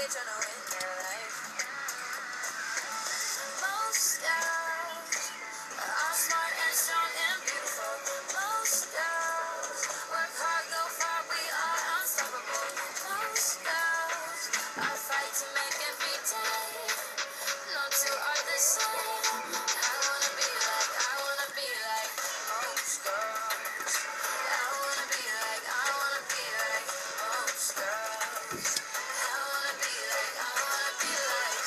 trying to win their life. Most girls are smart and strong and beautiful. Most girls work hard, go far, we are unstoppable. Most girls are fight to make every day. No two are the same. I wanna be like most girls. I wanna be like most girls. I wanna be like I wanna be like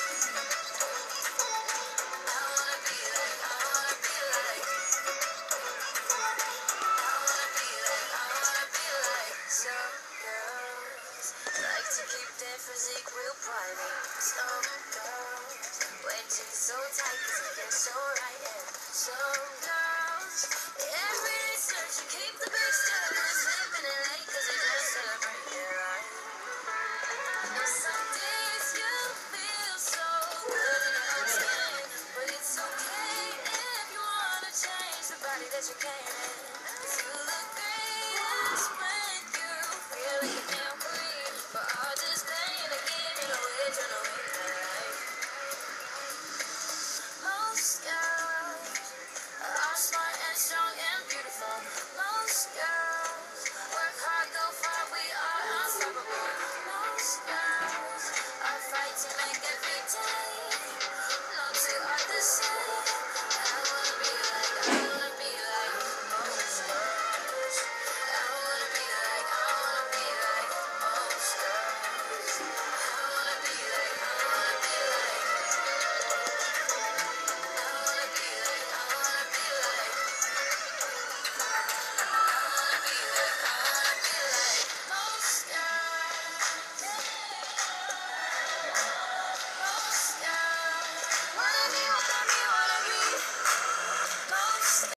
some girls like to keep their physique real private. Some girls wear jeans so tight 'cause it gets so right. And some girls every day search to keep the big status, living it late 'cause they just celebrate their life. And some days you feel so good in your own skin, but it's okay if you wanna change the body that you came in. 'Cause you look greatest when you feel like